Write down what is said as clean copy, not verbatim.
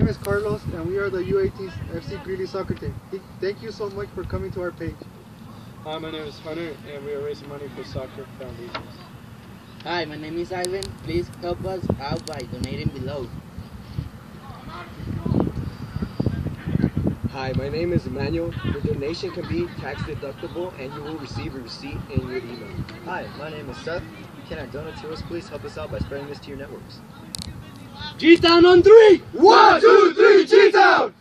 is Carlos, and we are the U18 FC Greeley soccer team. Thank you so much for coming to our page. Hi, my name is Hunter, and we are raising money for soccer foundations. Hi, my name is Ivan. Please help us out by donating below. Hi, my name is Emmanuel. Your donation can be tax deductible and you will receive a receipt in your email. Hi, my name is Seth. If you cannot donate to us, please help us out by spreading this to your networks. G-Town on 3! 1, 2, 3, G-Town!